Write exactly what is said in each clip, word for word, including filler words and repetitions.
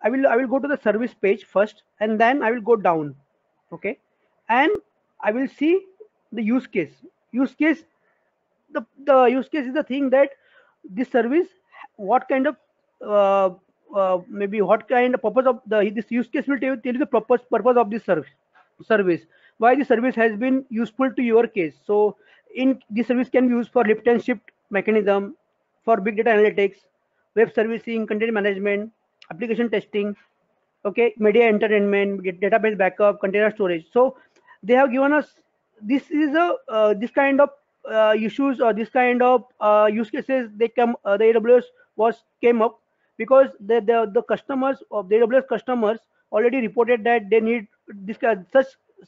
I will I will go to the service page first, and then I will go down. Okay, and I will see the use case. Use case the the use case is the thing that this service, what kind of uh, uh, maybe what kind of purpose of the this use case will tell, tell you the purpose purpose of this service service why the service has been useful to your case. So in this service can be used for lift and shift mechanism, for big data analytics, web servicing, content management, application testing, okay, media entertainment, get database backup, container storage. So they have given us, this is a uh, this kind of uh, issues, or this kind of uh, use cases they come uh, the A W S was came up because the, the the customers of the A W S customers already reported that they need this kind such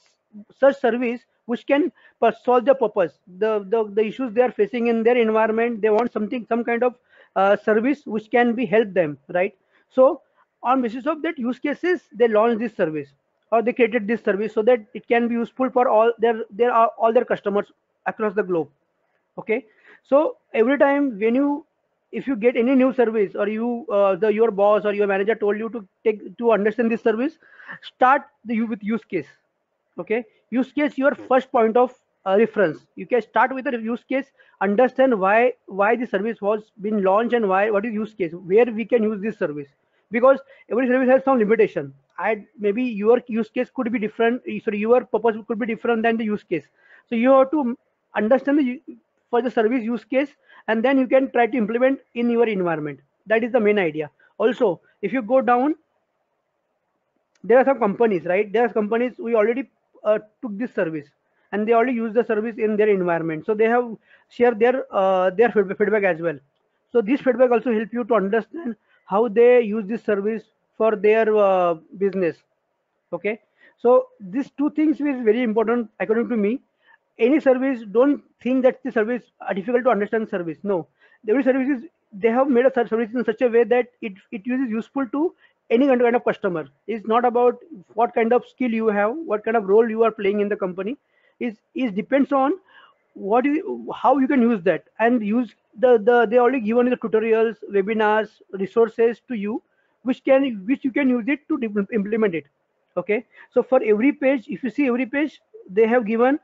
such service which can per- solve the purpose, the, the the issues they are facing in their environment. They want something, some kind of uh, service which can be help them, right? So on basis of that use cases, they launched this service, or they created this service so that it can be useful for all their their uh, all their customers across the globe. Okay, so every time when you, if you get any new service, or you uh, the your boss or your manager told you to take to understand this service, start the you with use case. Okay, use case your first point of uh, reference. You can start with the use case, understand why why the service was been launched, and why, what is use case, where we can use this service, because every service has some limitation. I maybe your use case could be different, sorry, your purpose could be different than the use case. So you have to understand the for the service use case, and then you can try to implement in your environment. That is the main idea. Also, if you go down, there are some companies, right? There are companies we already uh, took this service, and they already use the service in their environment, so they have shared their uh, their feedback as well. So this feedback also help you to understand how they use this service for their uh, business. Okay, so these two things is very important according to me. Any service, don't think that the service are difficult to understand service. No, every service is, they have made a service in such a way that it it is useful to any kind of customer. It's not about what kind of skill you have, what kind of role you are playing in the company. Is is depends on what is, how you can use that, and use the the they already given you the tutorials, webinars, resources to you, which can which you can use it to implement it. Okay, so for every page, if you see every page, they have given,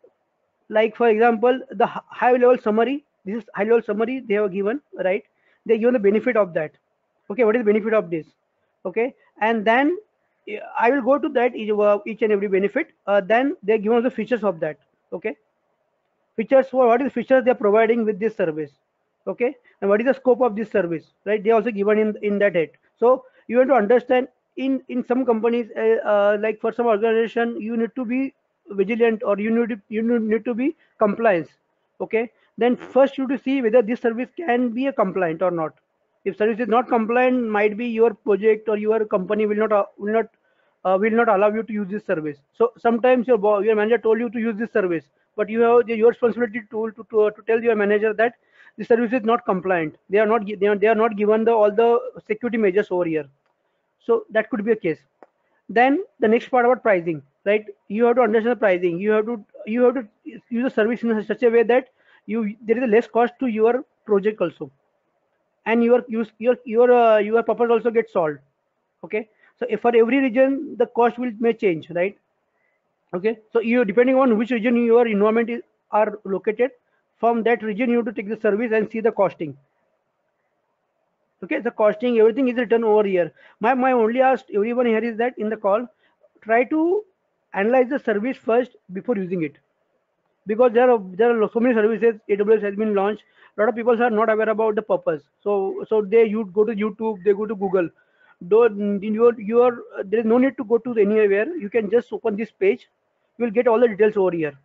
like for example, the high level summary. This is high level summary they have given, right? They given the benefit of that. Okay, what is the benefit of this? Okay, and then eh, I will go to that each, uh, each and every benefit. Uh, then they give us the features of that. Okay, features, for what is the features they are providing with this service. Okay, and what is the scope of this service, right? They also given in in that head. So you have to understand, in in some companies, uh, uh, like for some organization, you need to be vigilant, or you need to, you need to be compliance. Okay, then first you to see whether this service can be a compliant or not. If service is not compliant, might be your project or your company will not uh, will not uh, will not allow you to use this service. So sometimes your boss, your manager told you to use this service, but you have the, your responsibility to, to to to tell your manager that the service is not compliant. They are not they are, they are not given the all the security measures over here. So that could be a case. Then the next part about pricing, right? You have to understand the pricing. You have to you have to use the service in such a way that you there is a less cost to your project also, and your use your your uh, your purpose also gets solved. Okay, so if for every region the cost will may change, right? Okay, so you, depending on which region your environment is are located, from that region you have to take the service and see the costing. Okay, the costing, everything is written over here. My my only ask everyone here is that in the call, try to analyze the service first before using it, because there are there are so many services A W S has been launched. A lot of people are not aware about the purpose. So so they, you go to YouTube, they go to Google. Don't your your there is no need to go to anywhere. You can just open this page. You will get all the details over here.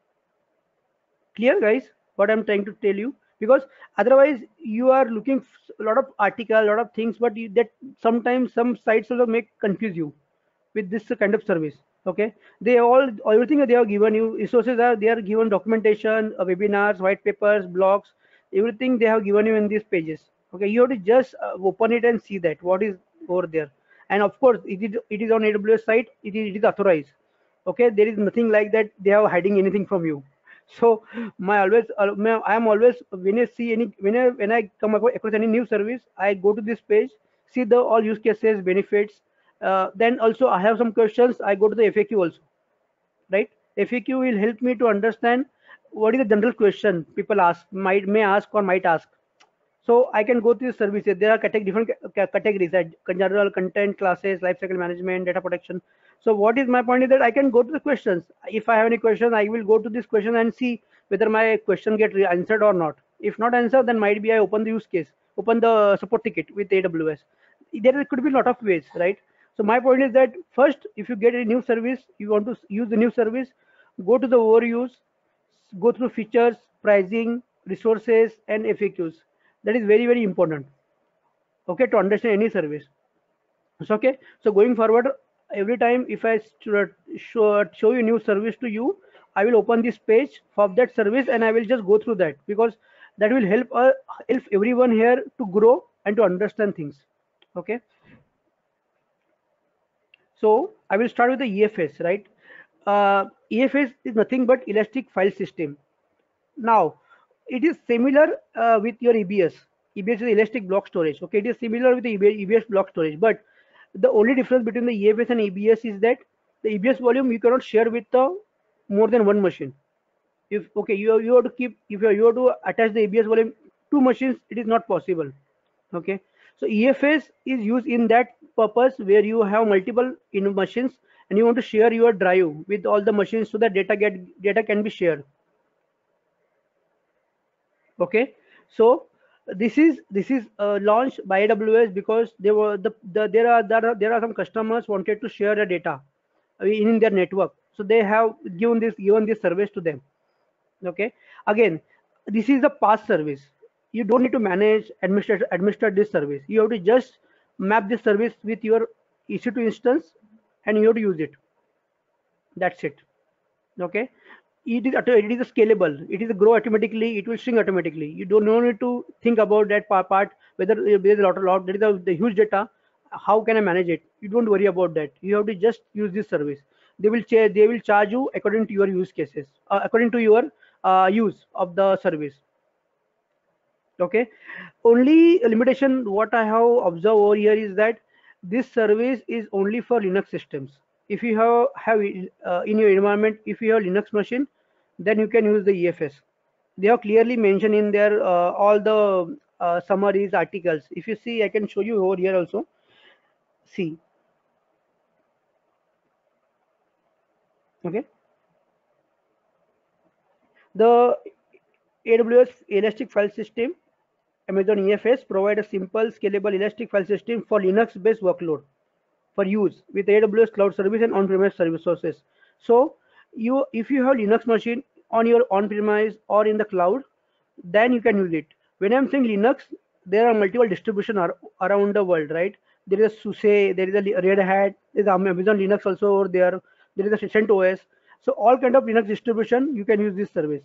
Clear, guys? What I'm trying to tell you, because otherwise you are looking a lot of article, a lot of things, but you, that sometimes some sites also make confuse you with this kind of service. Okay, they all, everything that they have given you, resources are, they are given documentation, uh, webinars, white papers, blogs, everything they have given you in these pages. Okay, you have to just uh, open it and see that what is over there. And of course it is it is on A W S site, it is it is authorized. Okay, there is nothing like that they are hiding anything from you. So my always uh, my, I am always, when I see any when I when I come across any new service, I go to this page, see the all use cases, benefits. Uh, then also I have some questions. I go to the F A Q also, right? F A Q will help me to understand what is the general question people ask, might may ask or might ask. So I can go through the services. There are cate- different ca- categories, like general, content, classes, lifecycle management, data protection. So what is my point is that I can go to the questions. If I have any question, I will go to this question and see whether my question get re- answered or not. If not answered, then might be I open the use case, open the support ticket with A W S. There could be a lot of ways, right? So my point is that first, if you get a new service, you want to use the new service, go to the overviews, go through features, pricing, resources, and F A Qs. That is very, very important, okay, to understand any service. So, okay, so going forward, every time if I show, show, show you new service to you, I will open this page of that service and I will just go through that, because that will help uh, help everyone here to grow and to understand things. Okay, so I will start with the E F S, right? Uh, E F S is nothing but elastic file system. Now, it is similar uh, with your E B S. E B S is elastic block storage. Okay, it is similar with the E B S block storage, but the only difference between the E F S and E B S is that the E B S volume you cannot share with the more than one machine. If okay, you have, you have to keep if you have, you have to attach the E B S volume two machines, it is not possible. Okay, so E F S is used in that purpose where you have multiple in machines and you want to share your drive with all the machines so that data get data can be shared. Okay, so this is this is uh, launched by A W S because they were the, the there are there are there are some customers wanted to share the data in their network, so they have given this given this service to them. Okay, again, this is the past service. You don't need to manage administer administer this service. You have to just map this service with your E C two instance and you have to use it. That's it. Okay, it is auto- it is scalable, it is grow automatically, it will shrink automatically. You don't no need to think about that pa- part, whether uh, there is a lot of lot there is a the huge data, how can I manage it. You don't worry about that, you have to just use this service. They will cha- they will charge you according to your use cases, uh, according to your uh, use of the service. Okay, only limitation what I have observed over here is that this service is only for Linux systems. If you have have uh, in your environment, if you have Linux machine, then you can use the E F S. They have clearly mentioned in their uh, all the uh, summaries articles. If you see, I can show you over here also. See, okay, the A W S Elastic File System, Amazon E F S provide a simple, scalable elastic file system for Linux-based workload for use with A W S cloud service and on-premise service sources. So you, if you have Linux machine on your on-premise or in the cloud, then you can use it. When I'm saying Linux, there are multiple distribution ar around the world, right? There is a SUSE, there is a Red Hat, there is Amazon Linux also over there. There is a CentOS. So all kind of Linux distribution, you can use this service.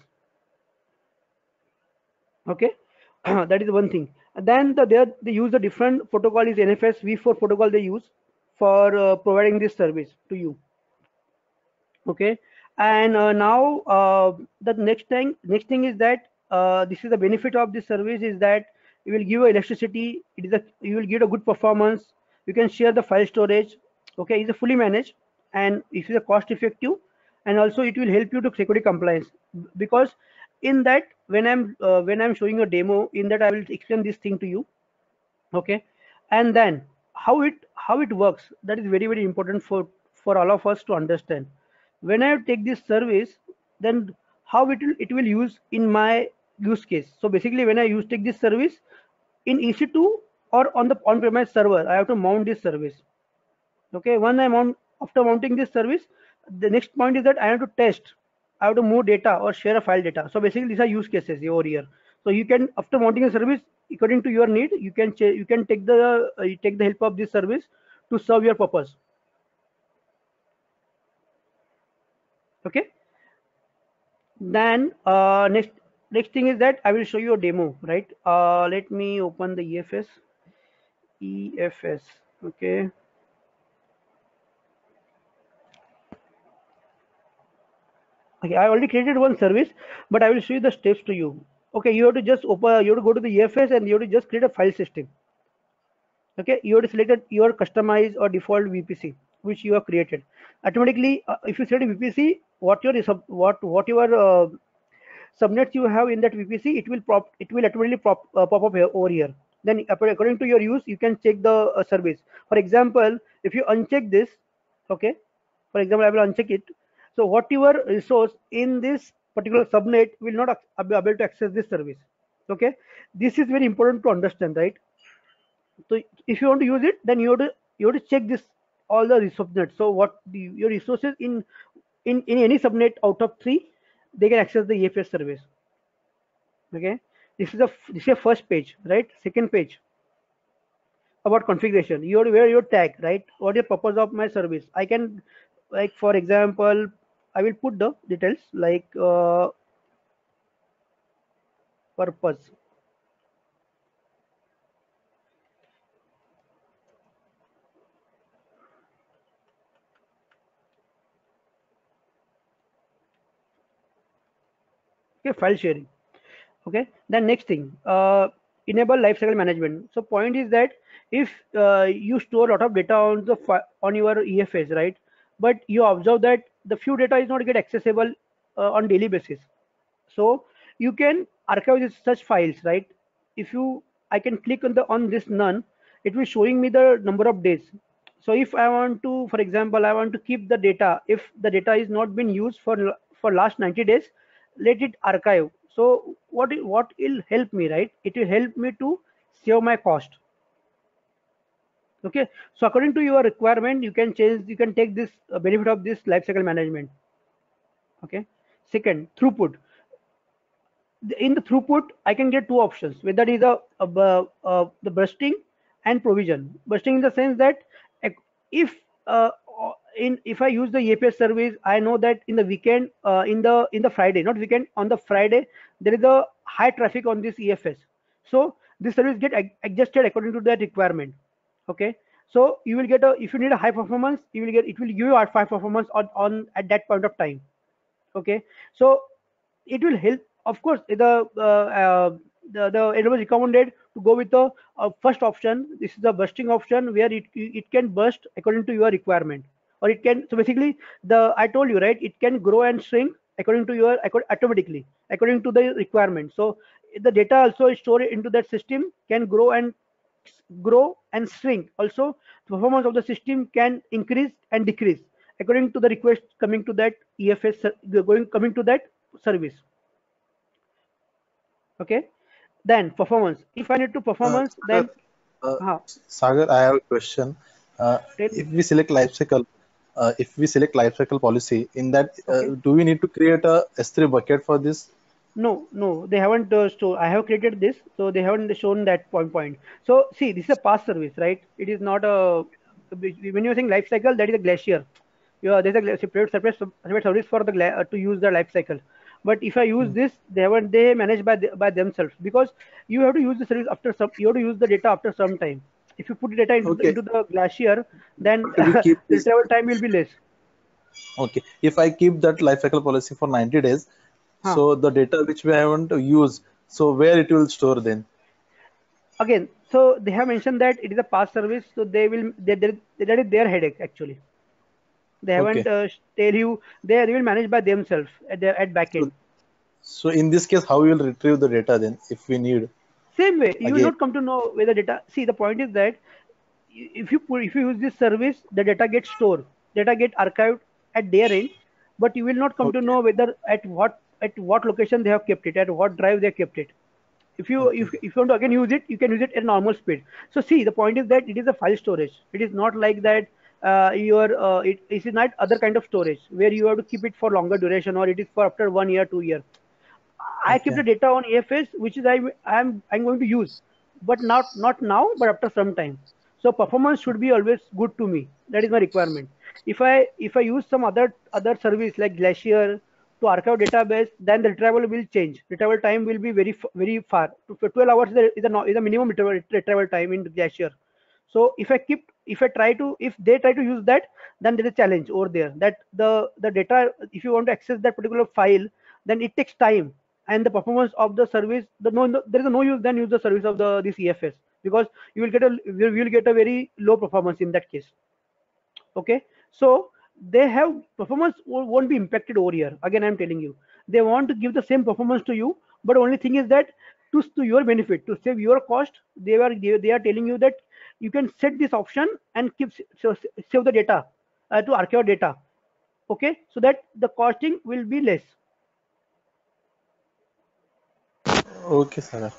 Okay, that is one thing. Then the, they, they use a different protocol is N F S v four protocol they use for uh, providing this service to you. Okay, and uh, now uh, the next thing next thing is that uh, this is the benefit of this service is that it will give you electricity. It is a you will get a good performance. You can share the file storage. Okay, it's a fully managed and it is a cost effective, and also it will help you to security compliance, because in that when I'm uh, when I'm showing a demo in that I will explain this thing to you. Okay, and then how it how it works, that is very very important for for all of us to understand. When I take this service, then how it will it will use in my use case. So basically when I use take this service in E C two or on the on-premise server, I have to mount this service. Okay, when I mount, after mounting this service, the next point is that I have to test, I have to move data or share a file data. So basically these are use cases over here. So you can, after mounting a service according to your need, you can you can take the uh, you take the help of this service to serve your purpose. Okay, then uh, next next thing is that I will show you a demo, right? Uh, let me open the E F S. E F S. Okay, okay, I already created one service, but I will show you the steps to you. Okay, you have to just open, you have to go to the E F S and you have to just create a file system. Okay, you have to select your customized or default V P C which you have created. Automatically, uh, if you select V P C, what your sub, what what your uh, subnets you have in that V P C, it will prop it will automatically pop, uh, pop up here, over here. Then according to your use, you can check the uh, service. For example, if you uncheck this, okay, for example, I will uncheck it. So whatever resource in this particular subnet will not ac- be able to access this service. Okay, this is very important to understand, right? So if you want to use it, then you have to you have to check this all the subnets. So what the, your resources in in in any subnet out of three, they can access the E F S service. Okay, this is a this is a first page, right? Second page about configuration. You have to wear your tag, right? What is the purpose of my service? I can, like for example, I will put the details like uh, purpose. Okay, file sharing. Okay, then next thing, uh, enable lifecycle management. So point is that if uh, you store a lot of data on the fi- on your E F S, right, but you observe that the few data is not get accessible uh, on daily basis, so you can archive this, such files, right? If you I can click on the on this none, it will showing me the number of days. So if I want to, for example, I want to keep the data, if the data is not been used for for last ninety days, let it archive. So what it- what will help me, right? It will help me to save my cost. Okay, so according to your requirement, you can change, you can take this uh, benefit of this lifecycle management. Okay, second, throughput. In the throughput, I can get two options, whether it is a, a, bu- uh, the bursting and provision. Bursting in the sense that ec- if uh, uh, in if I use the E P S service, I know that in the weekend, uh, in the in the Friday, not weekend, on the Friday, there is a high traffic on this E F S. So this service get ad- adjusted according to that requirement. Okay, so you will get a, if you need a high performance, you will get, it will give you a high performance on, on at that point of time. Okay, so it will help, of course. The uh, uh, the, the it was recommended to go with the uh, first option. This is the bursting option, where it it can burst according to your requirement, or it can, so basically, the I told you, right, it can grow and shrink according to your acco- automatically according to the requirement. So the data also stored into that system can grow and grow and shrink. Also, the performance of the system can increase and decrease according to the request coming to that E F S ser- going coming to that service. Okay, then performance. If I need to Uh, performance, Sagar, then uh, uh, Sagar, I have a question. Uh, tell if me. we select life cycle, uh, if we select life cycle policy, in that, uh, Okay. do we need to create a S three bucket for this? No, no, they haven't uh, store. I have created this, so they haven't shown that point point. So see, this is a past service, right? It is not a, when you're saying life cycle, that is a glacier. Yeah, there's a gla- separate separate sub- separate service for the gla- uh, to use the life cycle. But if I use Mm. this, they haven't, they manage by the, by themselves, because you have to use the service after some, you have to use the data after some time. If you put data into the, Okay, into the glacier, then but we keep the this. travel time will be less. Okay, if I keep that life cycle policy for ninety days, Huh. so the data which we haven't used, so where it will store then? Again, so they have mentioned that it is a past service, so they will, they, they, that is their headache actually. They haven't Okay, uh, tell you, they, they will manage by themselves at their at so backend. so in this case, how we will retrieve the data then if we need Same way, you will again? not come to know whether data. See, the point is that if you put, if you use this service, the data gets stored, data get archived at their end, but you will not come to Okay, know whether at what at what location they have kept it, at what drive they kept it. If you okay, if, if you want to again use it, you can use it at normal speed. So see, the point is that it is a file storage. It is not like that uh, your uh, it, it is not other kind of storage where you have to keep it for longer duration, or it is for after one year, two year. I keep okay, the data on E F S, which is I I'm I'm going to use, but not not now, but after some time. So performance should be always good to me. That is my requirement. If I if I use some other other service like Glacier to archive database, then the retrieval will change. Retrieval time will be very f- very far. twelve hours is a, is a, no- is a minimum retrieval, retrieval time in Glacier. So if I keep, if I try to, if they try to use that, then there is a challenge over there. That the the data, if you want to access that particular file, then it takes time, and the performance of the service, the no, no there is no use, then use the service of the this E F S. because you will get a you will get a very low performance in that case. Okay, so they have performance wo- won't be impacted over here. Again, I'm telling you, they want to give the same performance to you, but only thing is that to to your benefit, to save your cost, they are they, they are telling you that you can set this option and keep s- so save the data uh, to archive data. Okay, so that the costing will be less. Okay, sir.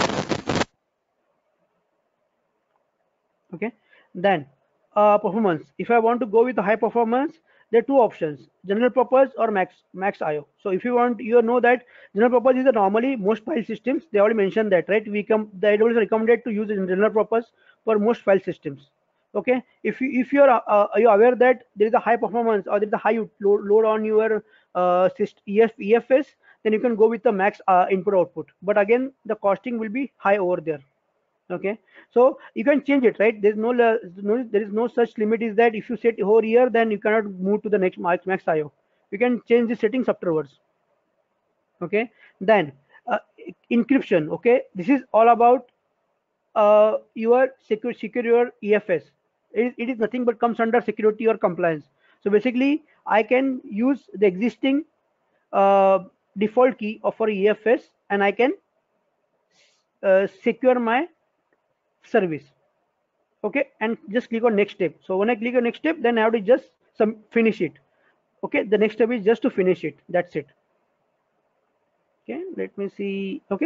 Okay, then uh, performance, if I want to go with the high performance, there are two options: general purpose or max max IO. So if you want, you know that general purpose is the normally most file systems, they already mentioned that, right? We come the A W S recommended to use in general purpose for most file systems. Okay, if you if you're uh, uh, are you aware that there is a high performance or there is a high load, load on your uh, syst- E F, E F S, then you can go with the max uh, input output, but again the costing will be high over there. Okay, so you can change it, right? There's no, la- no there is no such limit is that if you set over here, then you cannot move to the next max max IO. You can change the settings afterwards. Okay, then uh, encryption. Okay, this is all about uh, your secure secure your E F S. It is, it is nothing but comes under security or compliance. So basically I can use the existing uh, default key of our E F S, and I can uh, secure my service. Okay, and just click on next step. So when I click on next step, then I have to just some finish it. Okay, the next step is just to finish it, that's it. Okay, let me see. Okay,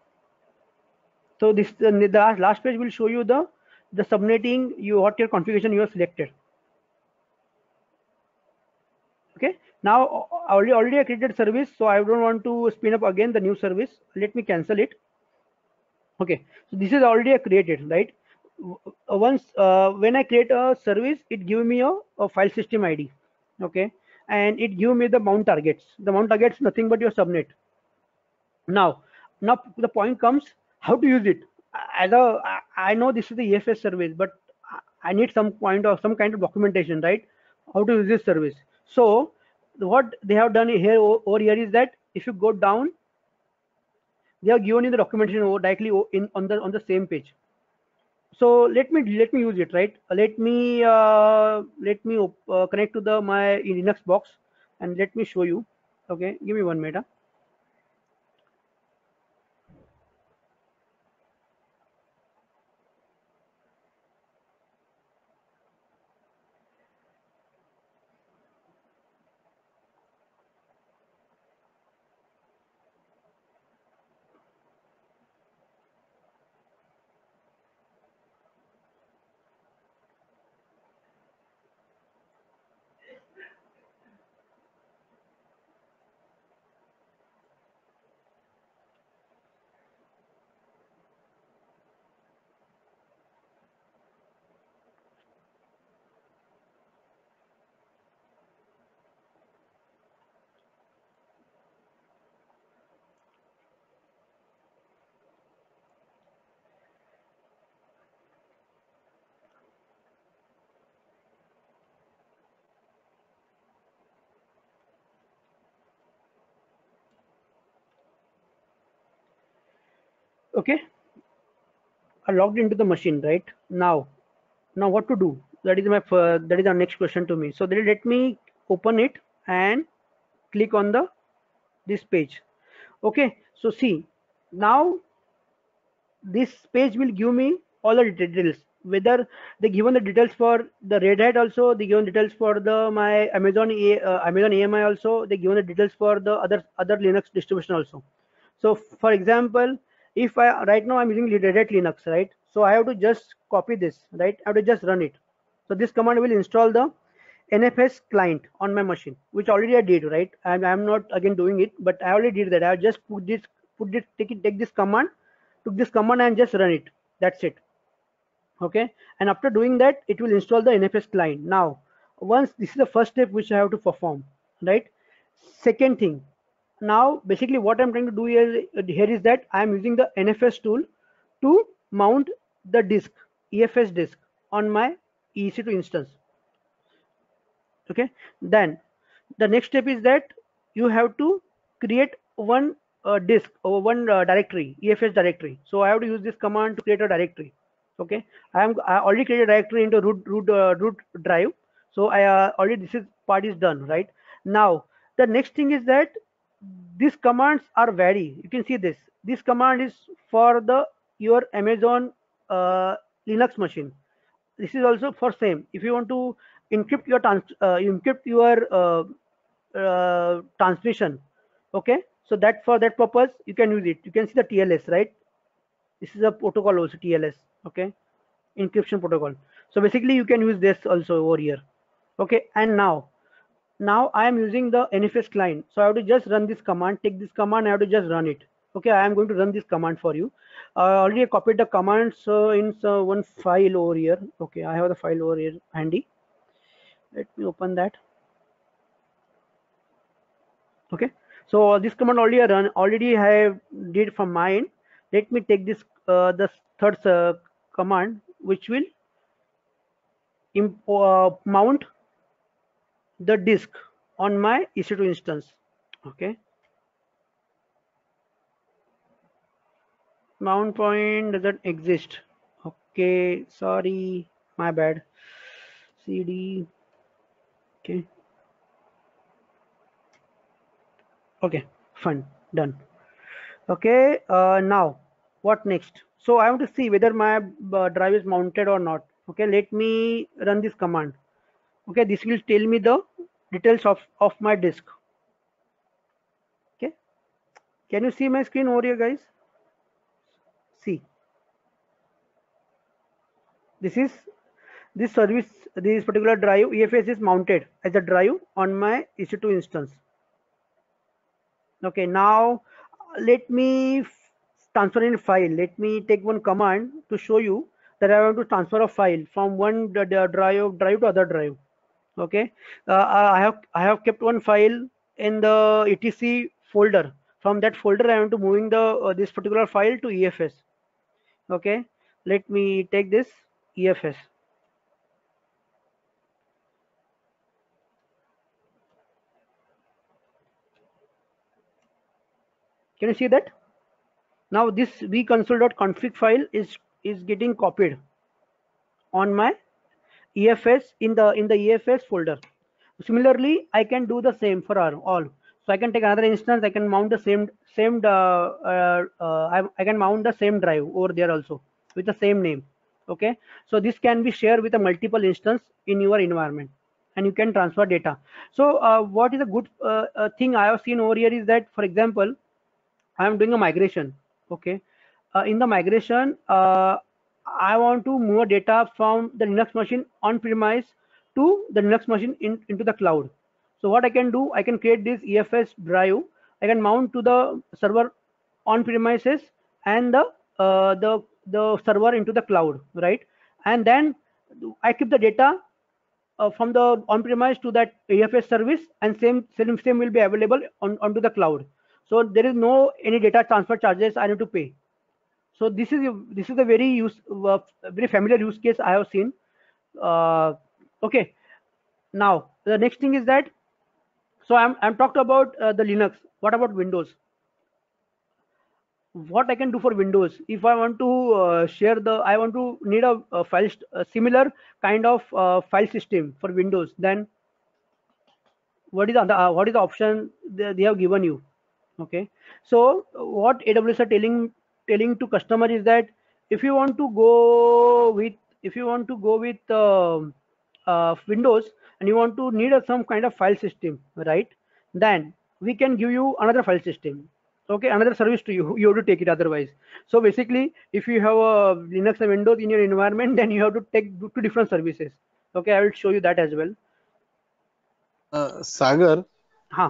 so this the, the last page will show you the the subnetting, you what your configuration you have selected. Okay, now I already already I created service, so I don't want to spin up again the new service. Let me cancel it. Okay, so this is already created, right? Uh, once uh, when I create a service, it give me a, a file system ID. Okay, and it give me the mount targets. The mount targets nothing but your subnet. Now now the point comes, how to use it. As a i I know this is the E F S service, but I need some point of some kind of documentation, right? How to use this service. So what they have done here over here is that if you go down, they have given you the documentation over directly in on the on the same page. So let me let me use it, right? Let me uh, let me uh, connect to the my Linux box, and let me show you. Okay, give me one minute. Okay, I logged into the machine, right? Now, now what to do? That is my fir- that is our next question to me. So then let me open it and click on the this page. Okay, so see, now this page will give me all the details, whether they given the details for the Red Hat, also they given details for the my Amazon A, uh, Amazon A M I, also they given the details for the other other Linux distribution also. So for example, if I right now I'm using Red Hat Linux, right? So I have to just copy this, right? I have to just run it. So this command will install the N F S client on my machine, which already I did, right? And I'm not again doing it, but I already did that. I just put this, put this, take it, take this command, took this command and just run it. That's it. Okay. And after doing that, it will install the N F S client. Now, once this is the first step which I have to perform, right? Second thing, now basically what I'm trying to do here, here is that I'm using the N F S tool to mount the disk, E F S disk on my E C two instance. Okay, then the next step is that you have to create one uh, disk or one uh, directory, E F S directory. So I have to use this command to create a directory. Okay, I am I already created a directory into root root uh, root drive. So I uh, already this is part is done, right? Now the next thing is that these commands are vary. You can see this. This command is for the your Amazon uh, Linux machine. This is also for same. If you want to encrypt your trans uh, encrypt your uh, uh, transmission, okay. So that for that purpose you can use it. You can see the T L S, right? This is a protocol also T L S, okay, encryption protocol. So basically you can use this also over here, okay. And now now I am using the N F S client, so I have to just run this command, take this command, I have to just run it. Okay, I am going to run this command for you. Uh, already I copied the commands uh, in uh, one file over here. Okay, I have the file over here handy. Let me open that. Okay, so this command already I run, already I have did from my end. Let me take this uh, the third uh, command, which will imp uh, mount the disk on my E C two instance. Okay, mount point doesn't exist. Okay, sorry, my bad. Cd. Okay, okay, fine, done. Okay, uh, now what next? So I want to see whether my uh, drive is mounted or not. Okay, let me run this command. Okay, this will tell me the details of of my disk. Okay, can you see my screen over here, guys? See, this is this service, this particular drive E F S is mounted as a drive on my E C two instance. Okay, now let me transfer in file. Let me take one command to show you that I want to transfer a file from one drive drive to other drive. Okay, uh, I have I have kept one file in the E T C folder. From that folder I want to moving the uh, this particular file to E F S. Okay, let me take this E F S. Can you see that? Now this vconsole.config file is is getting copied on my E F S in the in the E F S folder. Similarly, I can do the same for our all. So I can take another instance. I can mount the same same uh, uh, uh, I, I can mount the same drive over there also with the same name. Okay. So this can be shared with a multiple instance in your environment, and you can transfer data. So uh, what is a good uh, uh, thing I have seen over here is that, for example, I am doing a migration. Okay, uh, in the migration, uh, I want to move data from the Linux machine on premise to the Linux machine in, into the cloud. So what I can do, I can create this E F S drive. I can mount to the server on premises and the uh, the the server into the cloud, right? And then I keep the data uh, from the on-premise to that E F S service, and same same same will be available on onto the cloud. So there is no any data transfer charges I need to pay. So this is a, this is a very use uh, very familiar use case I have seen. Uh, okay, now the next thing is that, so I'm I'm talked about uh, the Linux. What about Windows? What I can do for Windows? If I want to uh, share the, I want to need a, a file, a similar kind of uh, file system for Windows, then what is the uh, what is the option they, they have given you? Okay, so what A W S are telling telling to customer is that if you want to go with if you want to go with uh, uh, Windows, and you want to need a, some kind of file system, right? Then we can give you another file system. Okay, another service to you. You have to take it otherwise. So basically, if you have a Linux and Windows in your environment, then you have to take two different services. Okay, I will show you that as well. Uh, Sagar, Huh.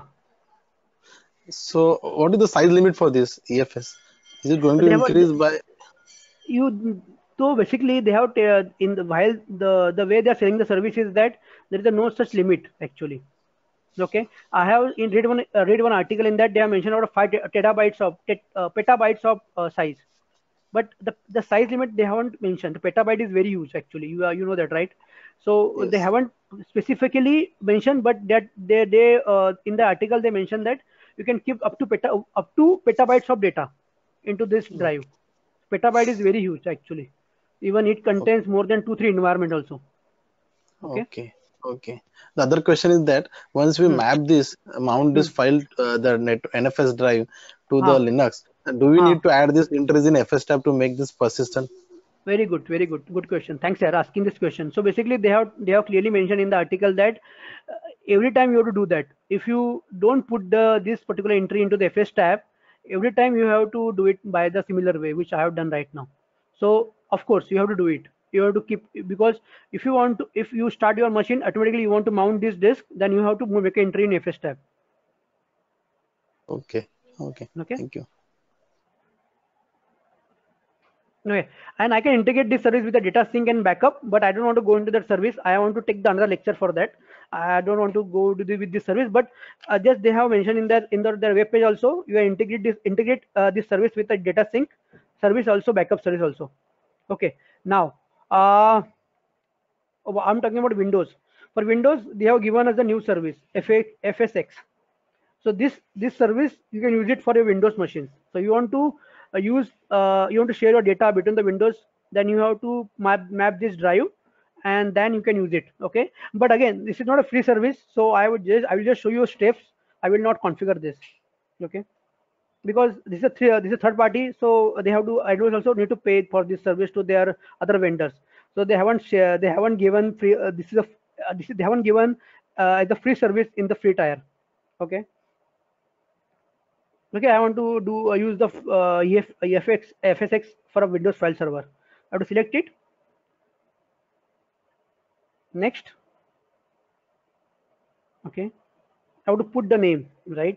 so what is the size limit for this E F S? Is it going to They have a, increase by? you so basically they have uh, in the while the the way they are selling the service is that there is a no such limit actually. Okay, I have in read one uh, read one article in that they have mentioned about five terabytes of uh, petabytes of uh, size, but the the size limit they haven't mentioned. The petabyte is very huge actually. You are, you know that, right? So they Yes. haven't specifically mentioned, but that they they uh, in the article they mentioned that you can keep up to peta up to petabytes of data into this Okay. drive. Petabyte is very huge actually. Even it contains more than two three environment also. Okay. Okay. Okay. The other question is that once we Hmm. map this, mount Hmm. this file, uh, the net N F S drive to the Ha. Linux, do we Ha. need to add this entries in F S tab to make this persistent? Very good, very good, good question. Thanks for asking this question. So basically, they have they have clearly mentioned in the article that uh, every time you have to do that. If you don't put the this particular entry into the F S tab, every time you have to do it by the similar way, which I have done right now. So of course you have to do it. You have to keep, because if you want to, if you start your machine automatically, you want to mount this disk, then you have to make an entry in F S tab. Okay. Okay. Okay. Thank you. Okay, and I can integrate this service with the data sync and backup, but I don't want to go into that service. I want to take the another lecture for that. I don't want to go to the, with this service, but uh, just they have mentioned in their in their, their web page also. You integrate this integrate uh, this service with the data sync service also, backup service also. Okay, now uh, I'm talking about Windows. For Windows, they have given us a new service, F S X. So this this service you can use it for your Windows machines. So you want to uh, use uh, you want to share your data between the Windows, then you have to map map this drive, and then you can use it. Okay, but again, this is not a free service, so I would just I will just show you steps. I will not configure this. Okay, because this is a three, uh, this is a third party, so they have to A W S also need to pay for this service to their other vendors. So they haven't share they haven't given free. Uh, this is a uh, this is, they haven't given uh, the free service in the free tier. Okay. Okay, I want to do uh, use the uh, E F, E F X, F S X for a Windows file server. I have to select it. Next. Okay, I have to put the name, right.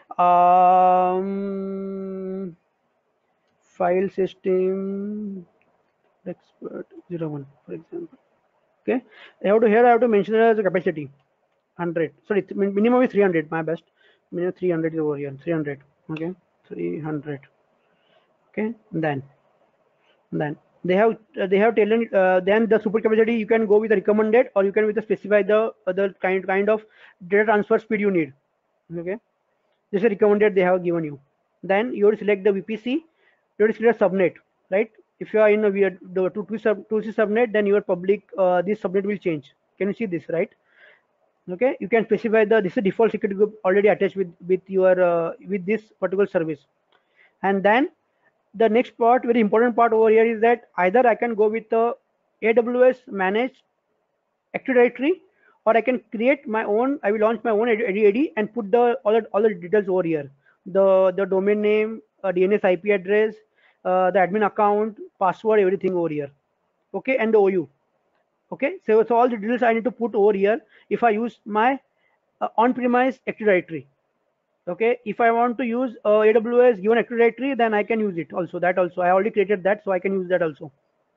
Um, file system expert zero one, for example. Okay, I have to here I have to mention it as a capacity one hundred. Sorry, minimum is three hundred. My best. Minimum three hundred is over here. three hundred. Okay, three hundred. Okay, then then they have uh, they have taken uh, then the super capacity you can go with the recommended, or you can with the specify the other kind kind of data transfer speed you need. Okay, this is recommended they have given you. Then you will select the V P C, you will select subnet, right. If you are in a weird the two two sub two C subnet, then your public uh, this subnet will change. Can you see this, right? Okay, you can specify the this is default security group already attached with with your uh, with this particular service. And then the next part, very important part over here, is that either I can go with the A W S managed Active Directory, or I can create my own. I will launch my own A D A D and put the all the all the details over here. The the domain name, uh, D N S I P address, uh, the admin account, password, everything over here. Okay, and the O U. Okay, so so all the details I need to put over here if I use my uh, on-premise Active Directory. Okay, if I want to use uh, A W S given Active Directory, then I can use it also. That also I already created that, so I can use that also.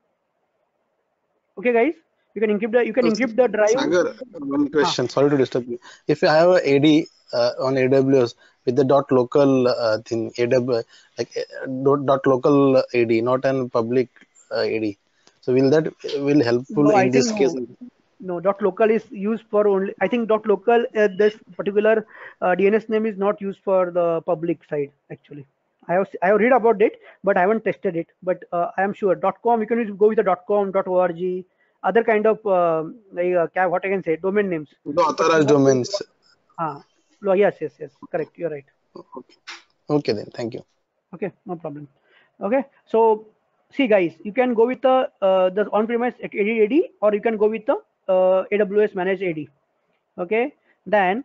Okay, guys, you can encrypt the you can So, encrypt the drive. Sagar, one Huh. question. Sorry to disturb you. If you have a AD uh, on A W S with the dot local uh, thing, A W S like uh, dot, dot local A D, not an public uh, A D. So will that will helpful No, I in think this case? no. No, dot local is used for only. I think dot local uh, this particular uh, D N S name is not used for the public side actually. I have I have read about it, but I haven't tested it. But uh, I am sure dot com. You can use, go with the dot com, dot org, other kind of uh, like uh, what I can say domain names. The But authorized not going to. domains. Ah, no, yes, yes, yes. Correct. You're right. Okay. Okay then. Thank you. Okay, no problem. Okay, so see guys, you can go with the uh, the on-premise A D, or you can go with the uh, A W S managed A D. Okay, then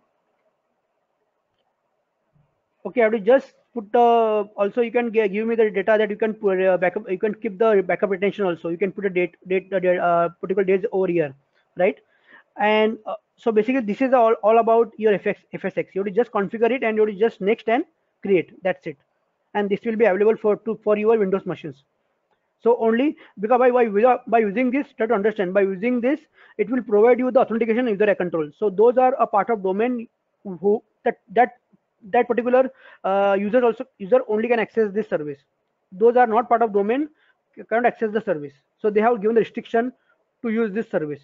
okay, I have to just put the also you can give, give me the data that you can put uh, backup. You can keep the backup retention also. You can put a date date uh, date, uh, particular dates over here, right? And uh, so basically this is all, all about your F X, F S X. You have to just configure it and you have to just next and create. That's it. And this will be available for to for your Windows machines. So only because by by without, by using this, try to understand by using this, it will provide you the authentication user control. So those are a part of domain who that that that particular uh, user also user only can access this service. Those are not part of domain cannot access the service. So they have given the restriction to use this service.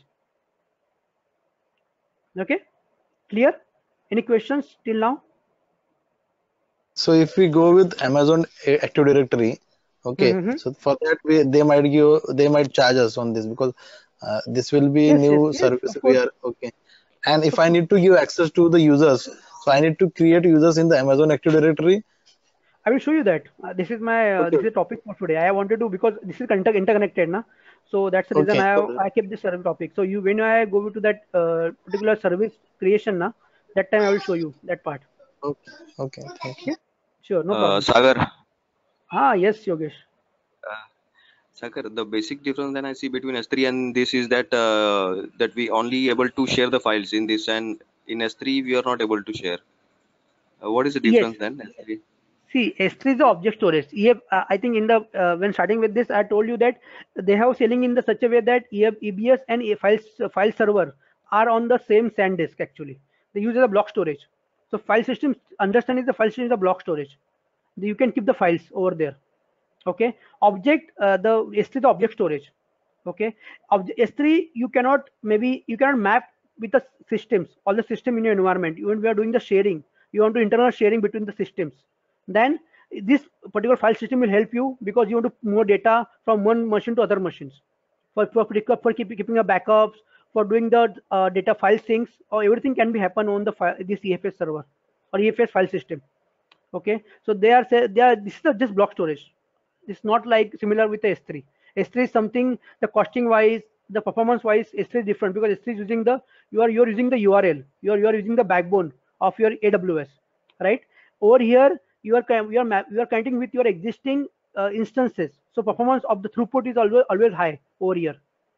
Okay, clear? Any questions till now? So if we go with Amazon Active Directory, Okay, Mm-hmm. so for that we, they might give, they might charge us on this because uh, this will be Yes, yes, new yes, service of we course, are okay. And if of I course. need to give access to the users, so I need to create users in the Amazon Active Directory. I will show you that. Uh, this is my uh, Okay, this is a topic for today. I wanted to because this is inter interconnected, na. So that's the reason okay, I have, so, I kept this service topic. So you when I go to that uh, particular service creation, na, that time I will show you that part. okay, okay, thank you. Okay, sure, no Uh, problem. Sagar, Ah, yes, Yogesh. uh, Sagar, the basic difference then I see between S three and this is that uh, that we only able to share the files in this, and in S three we are not able to share. Uh, what is the Yes. difference then? S three. See, S three is the object storage. E F, uh, I think in the uh, when starting with this, I told you that they have selling in the such a way that E F, E B S and E files uh, file server are on the same SAN disk actually. They use as a block storage. So file system understanding the file system is a block storage. You can keep the files over there. Okay, object uh, the S three the object storage. Okay, Obj- S three you cannot maybe you cannot map with the systems all the system in your environment. Even we are doing the sharing, you want to internal sharing between the systems, then this particular file system will help you because you want to move data from one machine to other machines for for, for keep, keeping a backups, for doing the uh, data file syncs, or everything can be happen on the file, this E F S server or E F S file system. Okay, so they are say they are this is just block storage. It's not like similar with the S three. S three is something the costing wise, the performance wise, S three is different because S three is using the you are you are using the U R L, you are you are using the backbone of your A W S, right? Over here you are you are map, you are connecting with your existing uh, instances, so performance of the throughput is always always high over here.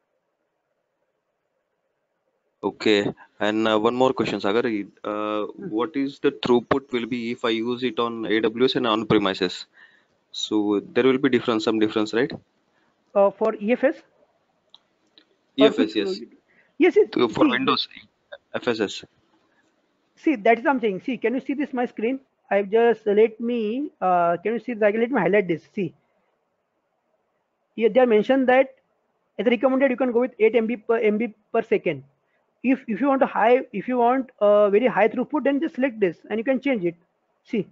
Okay, and uh, one more question, Sagar. Uh, what is the throughput will be if I use it on A W S and on premises? So there will be difference, some difference, right? Uh, for E F S or which E F S, yes. yes, yes, To- For see Windows, F S S. see that is something. See, can you see this my screen? I've just let me uh, can you see that? Let me highlight this. See, here they are mentioned that as recommended you can go with eight M B per M B per second. If if you want a high if you want a very high throughput, then just select this and you can change it. See,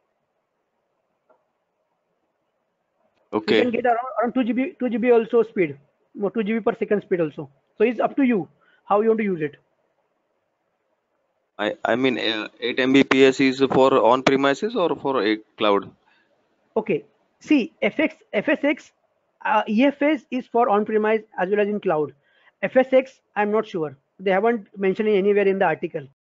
you Okay. can get around, around two G B two G B also speed, or two G B per second speed also. So it's up to you how you want to use it. I I mean uh, eight M B P S is for on premises or for a cloud? Okay. See, F X, F S X, uh, E F S is for on-premise as well as in cloud. F S X, I'm not sure. They haven't mentioned it anywhere in the article.